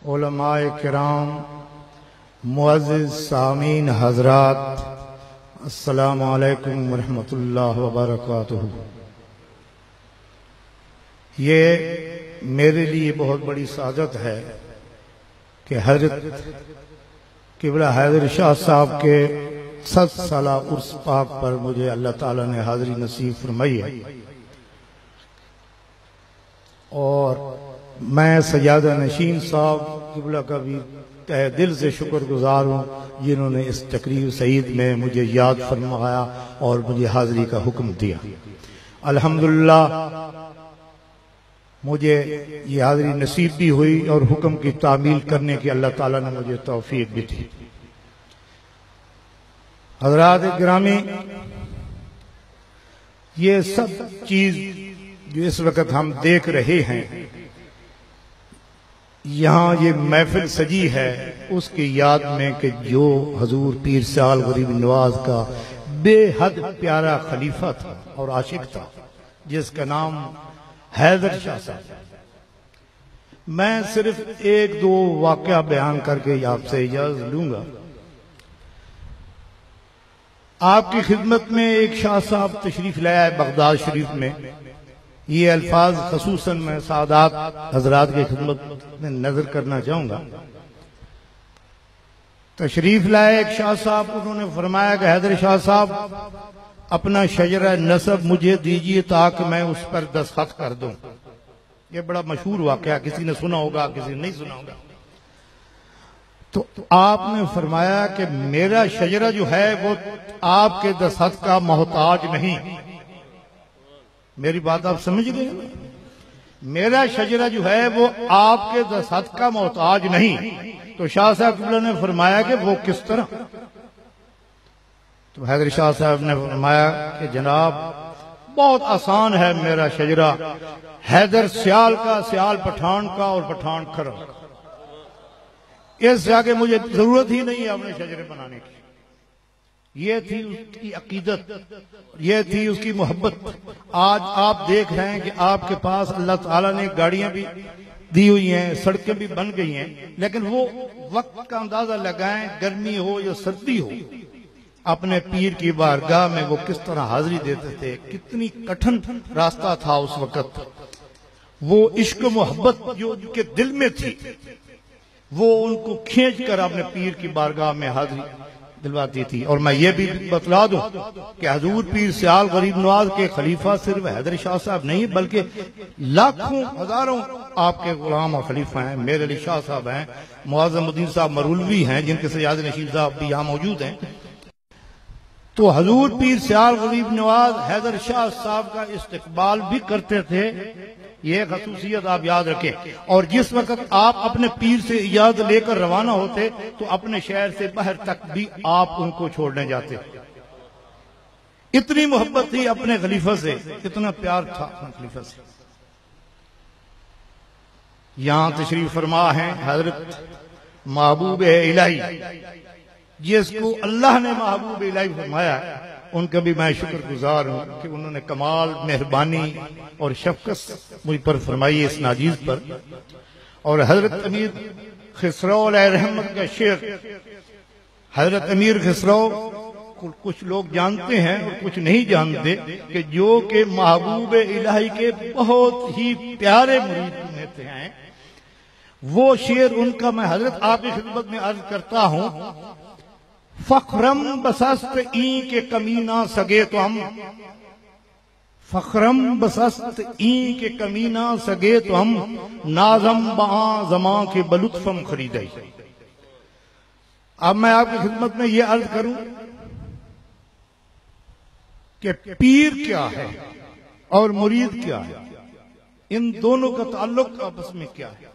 उलमाए किराम, मुअज़्ज़िज़ सामीन हज़रात, अस्सलामु अलैकुम वरहमतुल्लाहि वबरकातुहू। ये मेरे लिए बहुत बड़ी सादत है कि हज़रत क़िबला हैदर शाह साहब के 7 साला उर्स पाक पर मुझे अल्लाह ताला ने हाज़री नसीब फरमाई है और मैं सज्जादा नशीन साहब क़िबला का भी तहे दिल से शुक्रगुजार हूँ जिन्होंने इस तकरीर सईद में मुझे याद फरमाया और मुझे हाज़री का हुक्म दिया। अल्हम्दुलिल्लाह मुझे ये हाज़री नसीब भी हुई और हुक्म की तामील करने की अल्लाह ताला ने मुझे तौफीक भी दी। हज़रात गिरामी, ये सब चीज जो इस वक्त हम देख रहे हैं, यहाँ ये महफिल सजी है उसकी याद में कि जो हजूर पीर साल गरीब नवाज का बेहद प्यारा खलीफा था और आशिक था जिसका नाम हैदर शाह साहब। मैं सिर्फ एक दो वाकया बयान करके आपसे इजाजत लूंगा। आपकी खिदमत में एक शाह साहब तशरीफ लाया है बगदाद शरीफ में। ये अल्फाज खसूसन मैं सादात हजरात की खिदमत में नजर करना चाहूंगा। तशरीफ लाए एक शाह साहब, उन्होंने फरमाया कि हैदर शाह साहब अपना शजरा नसब मुझे दीजिए ताकि मैं उस पर दस्तखत कर दूं। ये बड़ा मशहूर वाकया, किसी ने सुना होगा किसी ने नहीं सुना होगा। तो आपने फरमाया कि मेरा शजरा जो है वो आपके दस्तखत का मोहताज नहीं। मेरी बात आप समझ गए? मेरा शजरा जो है वो आपके दस्तखत का मोहताज नहीं। तो शाह साहब क़िबला ने फरमाया कि वो किस तरह? तो हैदर शाह साहब ने फरमाया कि जनाब बहुत आसान है मेरा शजरा, हैदर सियाल का, सियाल पठान का और पठान खरम का। इससे आगे मुझे जरूरत ही नहीं है अपने शजरे बनाने की। ये थी उसकी अकीदत, ये थी उसकी मोहब्बत। आज आप देख रहे हैं कि आपके पास अल्लाह ताला ने गाड़ियां भी दी हुई हैं, सड़कें भी बन गई हैं, लेकिन वो वक्त का अंदाजा लगाएं, गर्मी हो या सर्दी हो, अपने पीर की बारगाह में वो किस तरह हाजिरी देते थे। कितनी कठिन रास्ता था उस वक्त। वो इश्क मोहब्बत जो उनके दिल में थी वो उनको खींच कर अपने पीर की बारगाह में हाजिरी दिलवाती थी। और मैं ये भी बतला दूं कि हजूर पीर सियाल गरीब नवाज के खलीफा सिर्फ हैदर शाह साहब नहीं बल्कि लाखों हजारों आपके गुलाम और खलीफा हैं। मेरे अली शाह साहब हैं, मुआज़्ज़मुद्दीन साहब मरूलवी हैं जिनके सज्जाद नशीन साहब भी यहाँ मौजूद हैं। तो हजूर पीर सियाल गरीब नवाज हैदर शाह साहब का इस्तकबाल भी करते थे। ये खसूसियत आप याद रखें। और जिस वक्त आप अपने पीर से इजाजत लेकर रवाना होते तो अपने शहर से बाहर तक भी आप उनको छोड़ने जाते। इतनी मोहब्बत थी अपने खलीफा से, इतना प्यार था अपने खलीफा से। यहां तशरीफ फरमा है हजरत महबूब इलाही, जिसको अल्लाह ने महबूब इलाही फरमाया है। उनका भी मैं शुक्रगुजार हूं कि उन्होंने कमाल मेहरबानी और शफकत मुझ पर फरमाई इस नाजीज पर। और हजरत अमीर खिसरो रहमत का शेर, हजरत अमीर खिसरो कुछ लोग जानते हैं और कुछ नहीं जानते कि जो कि महबूब इलाही के बहुत ही प्यारे मुरीद में हैं। वो शेर उनका मैं हजरत आपकी खिदमत में अर्ज करता हूं। फखरम बसस्त ई के कमीना सगे तो हम, फखरम बसस्त ई के कमीना सगे तो हम, नाजम बआ जमा के बलुत्फम खरीदे। अब मैं आपकी खिदमत में यह अर्ज करूं कि पीर क्या है और मुरीद क्या है, इन दोनों का ताल्लुक आपस में क्या है।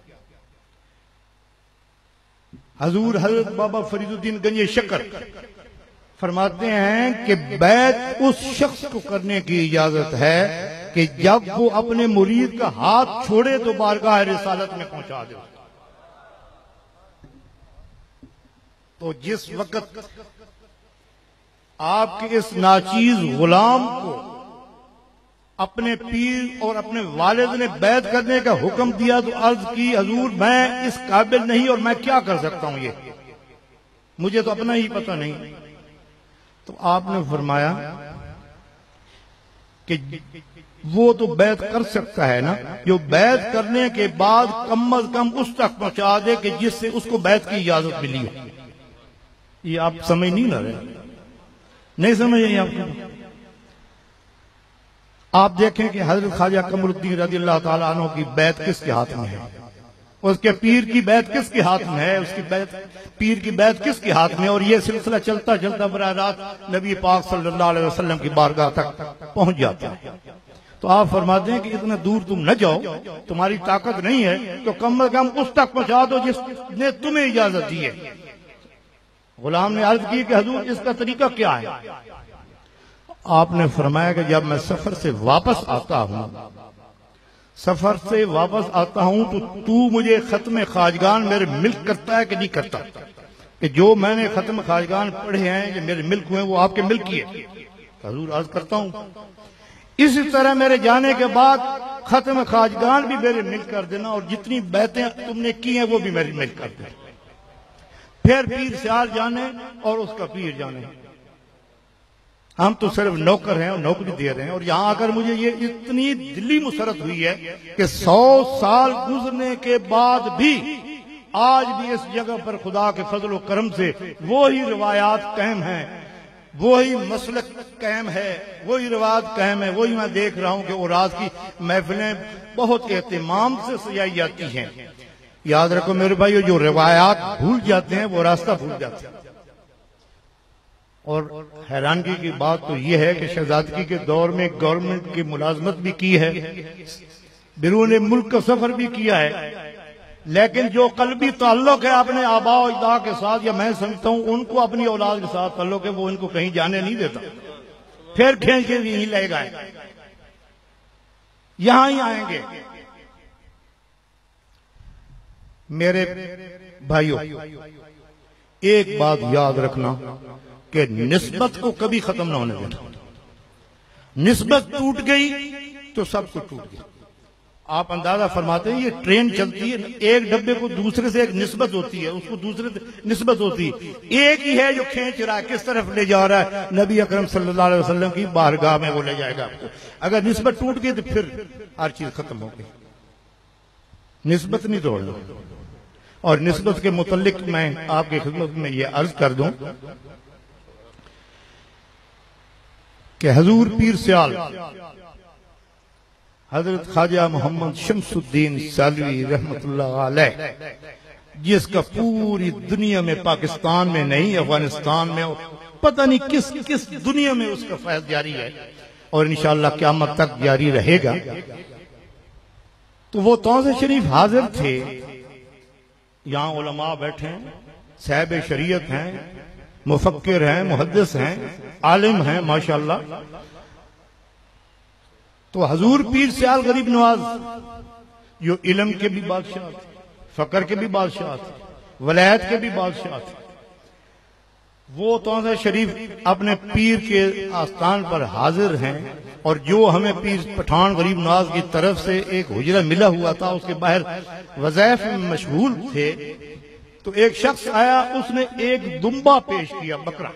हजूर हजरत बाबा फरीदुद्दीन गंजे शक्कर फरमाते हैं कि बैत उस शख्स को करने की इजाजत है कि जब वो अपने मुरीद का हाथ छोड़े तो बारगाह रिसालत में पहुंचा दे। तो जिस वक्त आपके इस नाचीज गुलाम को अपने पीर और अपने वालिद ने बैत करने का हुक्म दिया तो अर्ज की, हजूर मैं इस काबिल नहीं और मैं क्या कर सकता हूं, ये मुझे तो अपना ही पता नहीं। तो आपने फरमाया कि वो तो बैत कर सकता है ना, जो बैत करने के बाद कम अज कम उस तक पहुंचा दे कि जिससे उसको बैत की इजाजत मिली हो। ये आप समझ नहीं ना रहे, नहीं समझ रहे आपको। आप देखें कि हजरत ख्वाजा कमरुद्दीन रज़ियल्लाहु ताला अन्हु की बैत किसके हाथ में है, उसके पीर की बैत किसके हाथ में है, उसकी बैत पीर की बैत किसके हाथ में। और ये सिलसिला चलता चलता बराह रात नबी पाक सल्लल्लाहु अलैहि वसल्लम की बारगाह तक पहुंच जाता है। तो आप फरमाते हैं कि इतना दूर तुम न जाओ, तुम्हारी ताकत नहीं है तो कम से कम उस तक पहुंचा दो जिसने तुम्हें इजाजत दी है। गुलाम ने अर्ज की कि हजूर इसका तरीका क्या है। आपने फरमाया कि जब मैं सफर से वापस आता हूं, सफर से वापस आता हूं तो तू मुझे खत्म खाजगान मेरे मिल्क करता है कि नहीं करता, कि जो मैंने खत्म खाजगान पढ़े हैं जो मेरे मिल्क हुए वो आपके मिल्क ही है। हजूर अर्ज करता हूं इसी तरह मेरे जाने के बाद खत्म खाजगान भी मेरे मिल्क कर देना और जितनी बैतें तुमने की हैं वो भी मेरे मिल्क कर देना। फिर पीर सियाल जाने और उसका पीर जाने, हम तो सिर्फ नौकर हैं और नौकरी दे रहे हैं। और यहां आकर मुझे ये इतनी दिली मुसरत हुई है कि 100 साल गुजरने के बाद भी आज भी इस जगह पर खुदा के फजल करम से वो ही रिवायात कायम हैं, वही मसलक कायम है, वही रिवाज कायम है। वही मैं देख रहा हूं कि औरात की महफिलें बहुत एहतमाम से सजाई जाती हैं। याद रखो मेरे भाई, जो रिवायात भूल जाते हैं वो रास्ता भूल जाते हैं। और हैरानगी की बात तो यह है कि शहजादगी के दौर में गवर्नमेंट की मुलाजमत भी की है, बिरून मुल्क का सफर भी किया है, लेकिन जो कल्बी ताल्लुक है अपने आबा और अजदा के साथ, या मैं समझता हूं उनको अपनी औलाद के साथ ताल्लुक है, वो इनको कहीं जाने नहीं देता, फिर खींच के यहीं ले गए, यहां ही आएंगे। मेरे भाइयों, एक बात याद रखना कि निस्बत को कभी खत्म ना होने देना। निस्बत टूट गई तो सब कुछ टूट गया। आप अंदाजा फरमाते हैं, ये ट्रेन चलती है, एक डब्बे को दूसरे से एक निस्बत होती है, उसको दूसरे से निस्बत होती है, एक ही है जो खींच रहा है, किस तरफ ले जा रहा है, नबी अकरम सल्लल्लाहु अलैहि वसल्लम की बारगाह में वो ले जाएगा आपको। अगर निस्बत टूट गई तो फिर हर चीज खत्म हो गई। निस्बत नहीं तोड़ना। और निस्बत के मुतल्लिक मैं आपकी खिदमत में ये अर्ज कर दूं कि हजूर पीर सियाल हजरत ख्वाजा मोहम्मद शमसुद्दीन सालवी रहमतुल्लाह अलैह, जिसका पूरी दुनिया में, पाकिस्तान में नहीं अफगानिस्तान में, पता नहीं किस किस दुनिया में उसका फैज़ जारी है और इंशाअल्लाह क़यामत तक जारी रहेगा। तो वो तौज़े शरीफ हाजिर थे, यहां उलमा बैठे हैं, साहिब शरीयत हैं, मुफक्किर हैं, मुहद्दिस हैं, आलिम हैं माशाअल्लाह। तो हजूर पीर सियाल गरीब नवाज जो इल्म के भी बादशाह थे, फकर के भी बादशाह थे, वलायत के भी बादशाह थे, वो तौज़ा शरीफ अपने पीर के आस्थान पर हाजिर हैं। और जो हमें पीर पठान गरीब नवाज की तरफ से एक हुजरा मिला हुआ था, उसके बाहर वज़ाइफ में मशगूल थे, तो एक शख्स आया, उसने एक दुम्बा पेश किया, बकरा।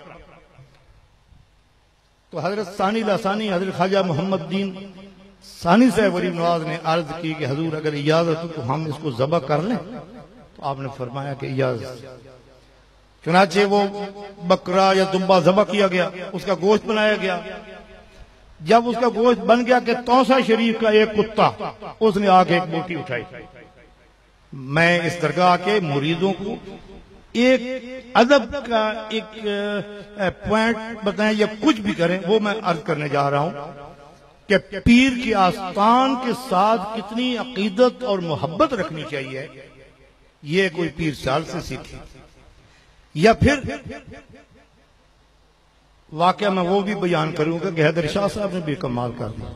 तो हजरत सानी लासानी हजरत ख्वाजा मोहम्मद दीन सानी साहब गरीब नवाज ने अर्ज की कि हजूर अगर इजाजत हो तो हम इसको ज़बह कर लें। तो आपने फरमाया कि इजाजत। चुनाचे वो बकरा या दुम्बा ज़बह किया गया, उसका गोश्त बनाया गया। जब उसका गोश्त बन गया कि तौसा शरीफ का एक कुत्ता, उसने आके एक बोटी उठाई। मैं इस दरगाह के मुरीदों को एक अदब का एक पॉइंट बताएं या कुछ भी करें, वो मैं अर्ज करने जा रहा हूं कि पीर की आस्थान के साथ कितनी अकीदत और मोहब्बत रखनी चाहिए, ये कोई पीर साल से सीखे। या फिर वाकया मैं वो भी बयान करूंगा कि हैदर शाह साहब ने भी कमाल कर दिया।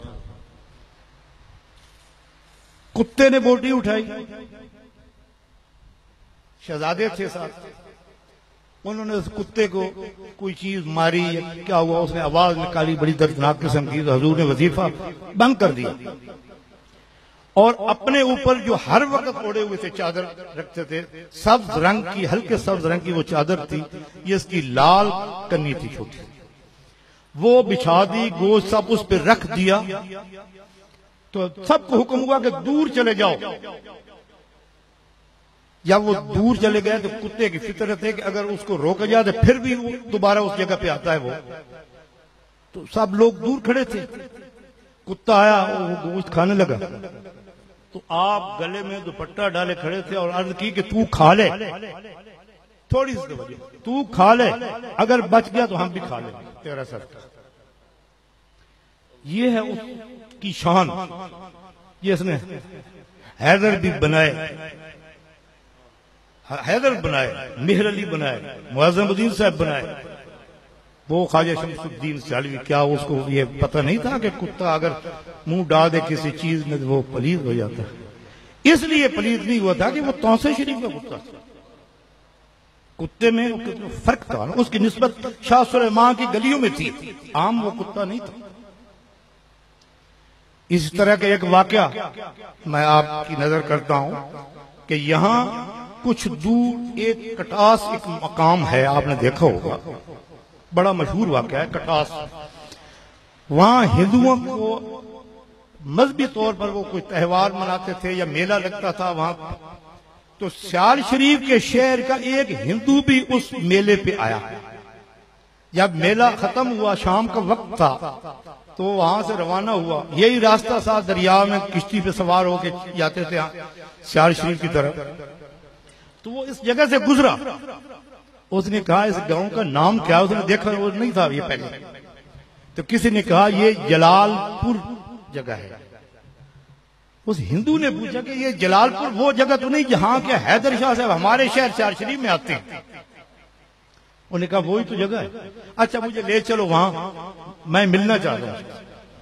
कुत्ते ने बोटी उठाई, शहजादे थे साथ, उन्होंने उस कुत्ते को कोई चीज मारी या क्या हुआ, उसने आवाज निकाली बड़ी दर्दनाक किस्म की, तो हजूर ने वजीफा बंद कर दिया और अपने ऊपर जो हर वक्त ओढ़े हुए थे चादर रखते थे, सब्ज रंग की, हल्के सब्ज रंग की वो चादर थी, ये इसकी लाल कन्नी थी छोटी, वो बिछा दी, गोश्त सब उस पर रख दिया। तो सबको हुक्म हुआ कि दूर चले जाओ। जब वो दूर चले गए तो कुत्ते की फितरत है कि अगर उसको रोका जाए तो फिर भी वो दोबारा उस जगह पे आता है वो। तो सब लोग दूर खड़े थे, कुत्ता आया, वो गोश्त खाने लगा, तो आप गले में दुपट्टा डाले खड़े थे और अर्ज की कि तू खा ले, थोड़ी सी वजह, तू खा ले, अगर बच गया तो हम भी खा लेंगे तेरा सर। ये है उसकी शान, ये इसने हैदर भी बनाए, हैदर बनाए, मेहर अली बनाए, मुअज़्ज़मुद्दीन साहब बनाए, वो ख्वाजा शमसुद्दीन सालवी, क्या उसको ये पता नहीं था कि कुत्ता अगर मुंह डाल दे किसी चीज में तो वो पलीद हो जाता है। इसलिए पलीद नहीं हुआ था कि वो तौसे शरीफ का कुत्ता था, कुत्ते में फर्क था, उसकी निस्बत शाह सुलेमान की गलियों में थी, आम वो कुत्ता नहीं था। इस तरह का एक वाकया मैं आपकी नजर करता हूं कि यहां कुछ दूर एक कटास एक मकाम है, आपने देखा होगा, बड़ा मशहूर वाकया है कटास। वहां हिंदुओं को मजहबी तौर पर वो कोई त्योहार मनाते थे या मेला लगता था वहां, तो सियाल शरीफ के शहर का एक हिंदू भी उस मेले पे आया। जब मेला खत्म हुआ, शाम का वक्त था, तो वहां से रवाना हुआ, यही रास्ता था, दरिया में किश्ती पे सवार होके जाते थे सियाल शरीफ की तरफ। तो वो इस जगह से गुजरा, उसने कहा इस गांव का नाम क्या है, उसने देखा वो नहीं था ये पहले, तो किसी ने कहा ये जलालपुर जगह है। उस हिंदू ने पूछा कि ये जलालपुर वो जगह तो नहीं जहां के हैदर शाह साहब हमारे शहर सियाल शरीफ में आते हैं? उन्होंने कहा वही तो जगह है। अच्छा मुझे ले चलो वहां, मैं मिलना चाहता हूं।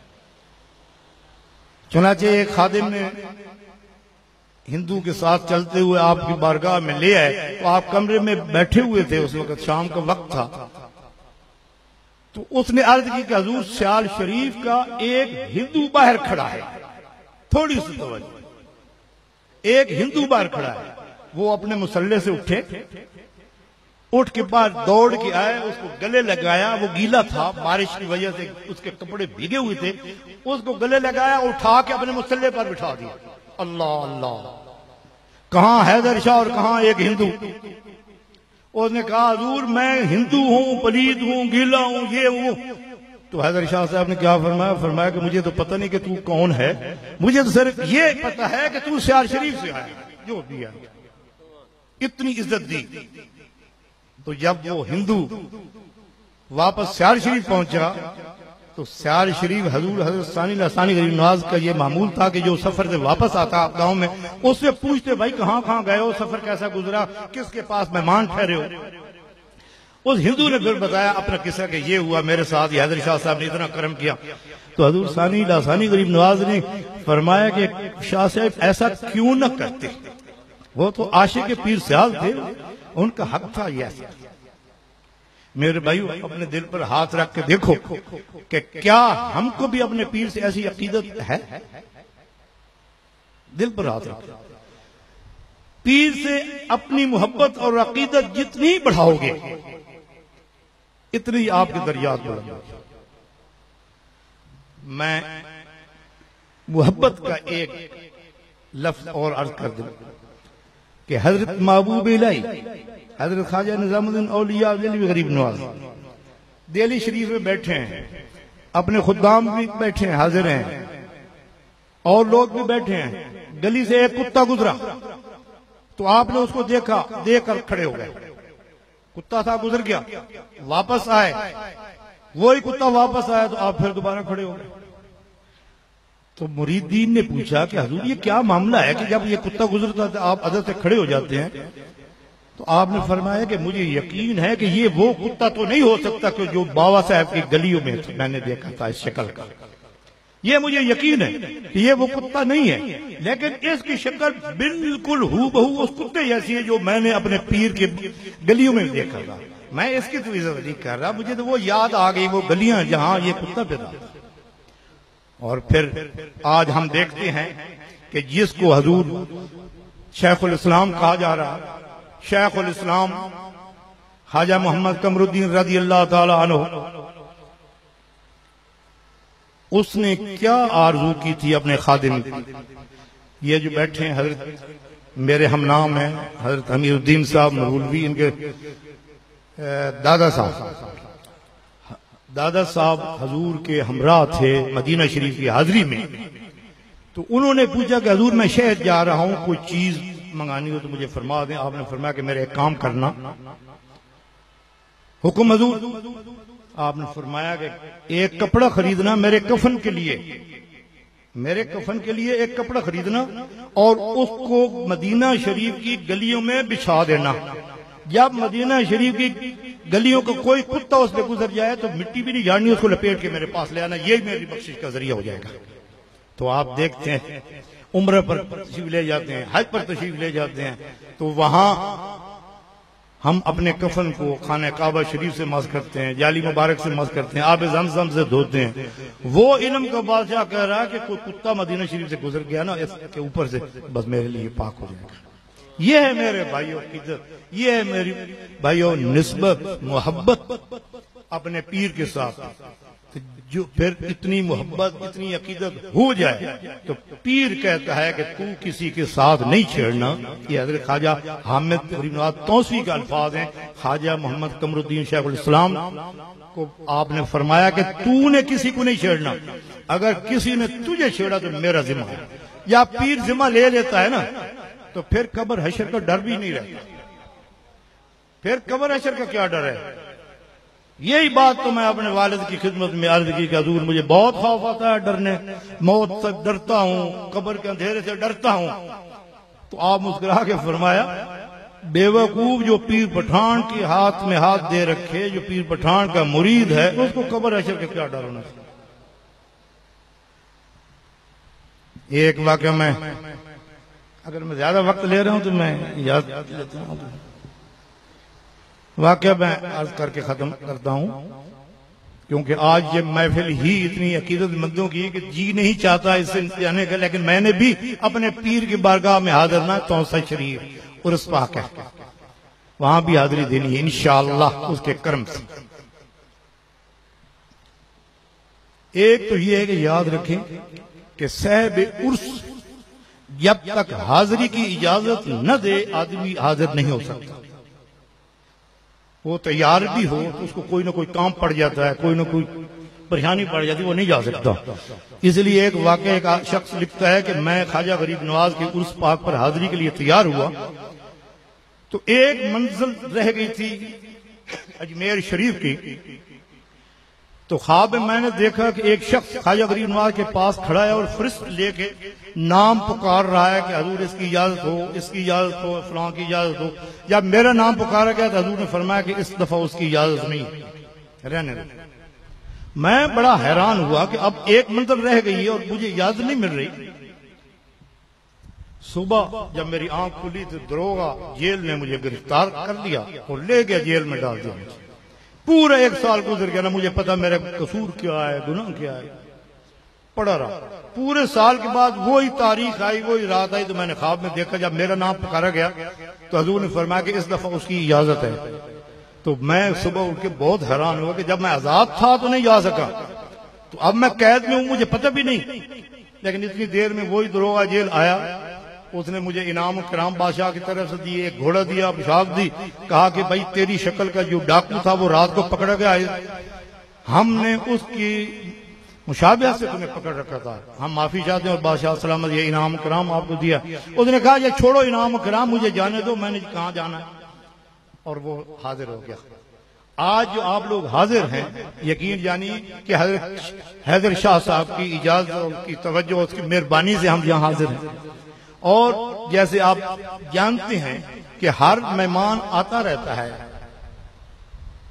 चुनाचे एक खादिम ने हिंदू के साथ चलते हुए आपकी बारगाह में ले आए, तो आप कमरे में बैठे हुए थे, उस वक्त शाम का वक्त था। तो उसने अर्ज की कि हजूर सियाल शरीफ का एक हिंदू बाहर खड़ा है, थोड़ी सी तवज्जो, एक हिंदू बाहर खड़ा है। वो अपने मुसल्ले से उठे, उठ के बाद दौड़ के आए, उसको गले लगाया, वो गीला था बारिश की वजह से, उसके कपड़े भीगे हुए थे, उसको गले लगाया, उठा के अपने मुसल्ले पर बिठा दिया। अल्लाह अल्लाह, कहां हैदर शाह और कहां एक हिंदू। उसने कहा हजूर मैं हिंदू हूं, पलीद हूं, गीला हूं, ये हूं। तो हैदर शाह साहब ने क्या फरमाया? फरमाया कि मुझे तो पता नहीं कि तू कौन है, मुझे तो सिर्फ ये पता है कि तू सियाल शरीफ से आया, जो दिया इतनी इज्जत दी। तो जब वो हिंदू वापस सियाल शरीफ पहुंचा, तो सियाल शरीफ हजरत सानी गरीब नवाज का ये मामूल था कि जो सफर से वापस आता गांव में, उससे पूछते भाई कहां कहां गए हो, सफर कैसा गुजरा, किसके पास मेहमान ठहरे हो। उस हिंदू ने फिर बताया अपना किस्सा कि ये हुआ मेरे साथ, हैदर शाह साहब ने इतना कर्म किया। तो हजरत सानी गरीब नवाज ने फरमाया कि शाह साहब ऐसा क्यों न करते, वो तो आशिक पीर सियाल थे, उनका हक था ये ऐसा। मेरे भाई अपने दिल पर हाथ रख के देखो कि क्या हमको भी अपने पीर से ऐसी अकीदत है? दिल पर हाथ रख, पीर से अपनी मोहब्बत और अकीदत जितनी बढ़ाओगे इतनी आपके दरियात बढ़ेंगे। मैं मोहब्बत का एक लफ्ज और अर्ज कर दूं कि हजरत महबूब इलाही हजरत ख्वाजा निजामुद्दीन औलिया गरीब नवाज दिल्ली शरीफ में बैठे हैं, अपने खुदाम भी बैठे हैं, हाजिर हैं, और लोग भी बैठे हैं। गली से एक कुत्ता गुजरा, तो आपने उसको देखा, देखकर खड़े हो गए। कुत्ता था, गुजर गया, वापस आए, वही कुत्ता वापस आया, तो आप फिर दोबारा खड़े हो गए। तो मुरीदीन ने पूछा कि हुजूर ये क्या मामला है कि जब ये कुत्ता गुजरता है आप अदब से खड़े हो जाते हैं? तो आपने फरमाया कि मुझे यकीन है कि ये वो कुत्ता तो नहीं हो सकता कि जो बाबा साहब की गलियों में मैंने देखा था इस शक्ल का। ये मुझे यकीन है कि ये वो कुत्ता नहीं है, लेकिन इसकी शक्ल बिल्कुल हूबहू उस कुत्ते जैसी है जो मैंने अपने पीर के गलियों में देखा था। मैं इसकी तो इज्जत नहीं कर रहा, मुझे तो वो याद आ गई, वो गलियां जहां ये कुत्ता पैदा। और फिर आज हम देखते हैं कि जिसको हजूर शेखुल इस्लाम कहा जा रहा, शेखुल इस्लाम ख्वाजा मोहम्मद कमरुद्दीन रज़ी अल्लाह ताला अन्हु, उसने क्या आरजू की थी अपने खादिम की। ये जो बैठे हैं हजरत मेरे हम नाम है हजरत अमीरुद्दीन साहब मरहूलवी, इनके दादा साहब हजूर के हमरा थे मदीना शरीफ की हाजिरी में। तो उन्होंने पूछा कि हजूर मैं शहर जा रहा हूं, कोई चीज मंगानी हो तो मुझे फरमा दें। आपने फरमाया कि मेरे एक काम करना। हुक्म हजूर। आपने फरमाया कि एक कपड़ा खरीदना मेरे कफन के लिए, मेरे कफन के लिए एक कपड़ा खरीदना और उसको मदीना शरीफ की गलियों में बिछा देना। जब मदीना शरीफ की गलियों का कोई कुत्ता उससे गुजर जाए तो मिट्टी भी नहीं झाड़नी, उसको लपेट के मेरे पास ले आना, यही मेरी बख्शिश का जरिया हो जाएगा। तो आप देखते हैं उम्र पर तशरीफ ले जाते हैं, हज पर तशरीफ ले जाते हैं, तो वहां हम अपने कफन को खाने काबा शरीफ से मस करते हैं, जाली मुबारक से मस करते हैं, आब ज़मज़म से धोते हैं। वो इल्म का बादशाह कह रहा है कि कोई कुत्ता मदीना शरीफ से गुजर गया ना, इसके ऊपर से बस मेरे लिए पाक हो जाएगा। ये है मेरे भाइयों की इज्जत, ये है मेरी भाइयों निस्बत, मोहब्बत अपने पीर के साथ। तो जो फिर इतनी मोहब्बत, इतनी अकीदत हो जाए तो पीर कहता है कि तू किसी के साथ नहीं छेड़ना। ये हज़रत ख्वाजा हामिद गरीबनवाज तौसी के अल्फाज हैं। ख्वाजा मोहम्मद कमरुद्दीन शेखुल इस्लाम को आपने फरमाया कि तूने किसी को नहीं छेड़ना, अगर किसी ने तुझे छेड़ा तो मेरा जिम्मा है। या पीर जिम्मा ले लेता है ना, तो फिर कब्र हशर का डर भी नहीं रहता। फिर कब्र हशर का क्या डर है? यही बात तो मैं अपने वालिद की खिदमत में अर्ज की कि हजूर मुझे बहुत खौफ आता है डरने, मौत से डरता हूं, कब्र के अंधेरे से डरता हूं। तो आप मुस्कुरा के फरमाया, बेवकूफ जो पीर पठान के हाथ में हाथ दे रखे, जो पीर पठान का मुरीद है, उसको कब्र हशर का क्या डर होना चाहिए। एक वाकया में, अगर मैं ज्यादा वक्त ले रहा हूं तो मैं याद लेता हूं। वाकया मैं अर्ज करके खत्म करता हूं, क्योंकि आज ये महफिल ही इतनी अकीदतमंदों की कि जी नहीं चाहता इससे जाने का, लेकिन मैंने भी अपने पीर की बारगाह में हाजिर ना तौसा शरीफ उर्स पाक है, वहां भी हाजिरी देनी है इंशाअल्लाह उसके कर्म से। एक तो ये है कि याद रखें कि साहिब उर्स जब तक हाजिरी की इजाजत न दे आदमी हाजिर नहीं हो सकता। वो तैयार भी हो तो उसको कोई ना कोई काम पड़ जाता है, कोई ना कोई परेशानी पड़ जाती है, वो नहीं जा सकता। इसलिए एक वाकया एक शख्स लिखता है कि मैं ख्वाजा गरीब नवाज के उर्स पाक पर हाजिरी के लिए तैयार हुआ तो एक मंजिल रह गई थी अजमेर शरीफ की। तो ख्वाब में मैंने देखा कि एक शख्स ख्वाजा गरीब नवाज के पास खड़ा है और फरिश्त लेके नाम पुकार रहा है कि हजूर इसकी इजाजत हो, इसकी इजाजत हो, फलां की इजाजत हो। जब मेरा नाम पुकारा गया तो हजूर ने फरमाया कि इस दफा उसकी इजाजत नहीं, रहने दो। मैं बड़ा हैरान हुआ कि अब एक मंजिल रह गई है और मुझे इजाजत नहीं मिल रही। सुबह जब मेरी आंख खुली तो दरोगा जेल ने मुझे गिरफ्तार कर लिया और ले गया, जेल में डाल दिया। पूरा एक साल गुजर गया ना मुझे पता मेरा कसूर क्या है, गुनाह क्या है, पड़ा रहा। पूरे साल के बाद वही तारीख आई, वही रात आई, तो मैंने ख्वाब में देखा जब मेरा नाम पुकारा गया तो हजूर ने फरमाया कि इस दफा उसकी इजाजत है। तो मैं सुबह उठ के बहुत हैरान हुआ कि जब मैं आजाद था तो नहीं जा सका, तो अब मैं कैद में हूं, मुझे पता भी नहीं। लेकिन इतनी देर में वही दरोगा जेल आया, उसने मुझे इनाम कराम बादशाह की तरफ से दिए, एक घोड़ा दिया, पोशाक दी, कहा कि भाई तेरी शक्ल का जो डाकू था वो रात को पकड़ा गया, हमने उसकी मुशाबिया से तुम्हें पकड़ रखा था, हम माफी चाहते हैं और बादशाह सलामत ये इनाम कराम आपको दिया। उसने कहा ये छोड़ो इनाम कराम, मुझे जाने दो, मैंने कहाँ जाना है। और वो हाजिर हो गया। आज जो आप लोग हाजिर हैं, यकीन जानिए कि हैदर शाह साहब की इजाजत और उनकी तवज्जो, उसकी मेहरबानी से हम यहाँ हाजिर हैं। और जैसे आप जानते हैं कि हर मेहमान आता रहता है,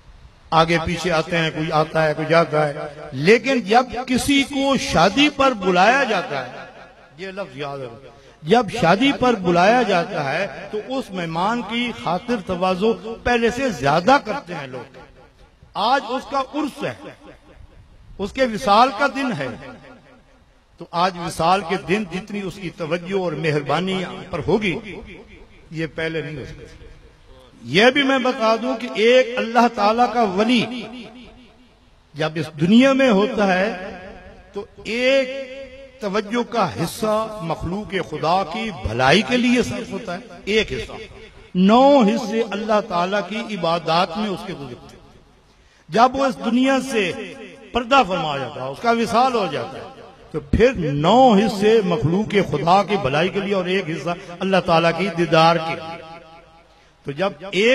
आगे पीछे आते हैं, कोई आता है कोई जाता है, लेकिन जब किसी को शादी पर बुलाया जाता है, ये लफ्ज याद रखो, जब शादी पर बुलाया जाता है तो उस मेहमान की खातिर तवाज़ो पहले से ज्यादा करते हैं लोग। आज उसका उर्स है, उसके विसाल का दिन है, तो आज विसाल के दिन जितनी उसकी तवज्जो और मेहरबानी पर होगी, ये पहले नहीं हो सकती। यह भी मैं बता दूं कि एक अल्लाह ताला का वली जब इस दुनिया में होता है तो एक तवज्जो का हिस्सा मखलूक खुदा की भलाई के लिए सर्फ होता है, एक हिस्सा। 9 हिस्से अल्लाह ताला की इबादत में उसके गुजरते। जब वो इस दुनिया से पर्दा फरमा जाता है, उसका विसाल हो जाता है, तो फिर 9 हिस्से मखलूक खुदा की भलाई के लिए और एक हिस्सा अल्लाह ताला की दीदार के लिए। तो जब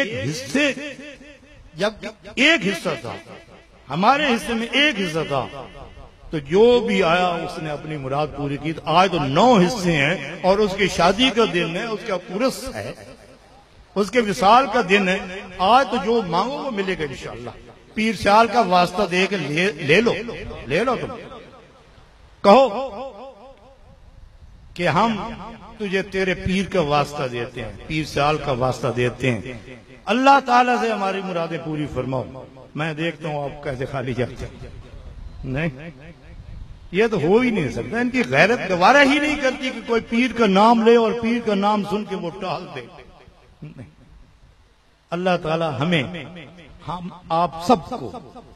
एक हिस्सा था, हमारे हिस्से में एक हिस्सा था, तो जो भी आया उसने अपनी मुराद पूरी की। तो आज तो 9 हिस्से हैं और उसकी शादी का दिन है, उसका उर्स है, उसके विसाल का दिन है। आज तो जो मांगो वो मिलेगा इंशाअल्लाह। पीर साल का वास्ता दे के ले लो तुम, कहो कि हम तुझे तेरे पीर का वास्ता देते हैं, पीर साल का वास्ता देते हैं, अल्लाह ताला से हमारी मुरादें पूरी फरमाओ। मैं देखता हूं आप कैसे खाली जाते हैं। नहीं, ये तो हो ही नहीं सकता। इनकी गैरत गवारा ही नहीं करती कि कोई पीर का नाम ले और पीर का नाम सुन के वो टाल दे। नहीं, अल्लाह ताला हमें, हम आप सबको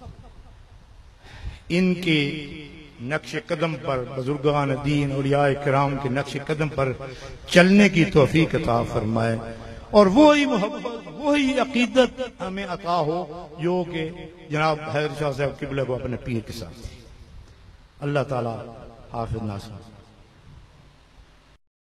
इनके नक्श कदम पर, बुजुर्गान दीन औलिया किराम के नक्श कदम पर चलने की तौफीक अता फरमाए और वही मोहब्बत, वही अकीदत हमें अता हो जो कि जनाब हैदर शाह साहब किबला को अपने पीर के साथ। अल्लाह ताला हाफिज नासिर।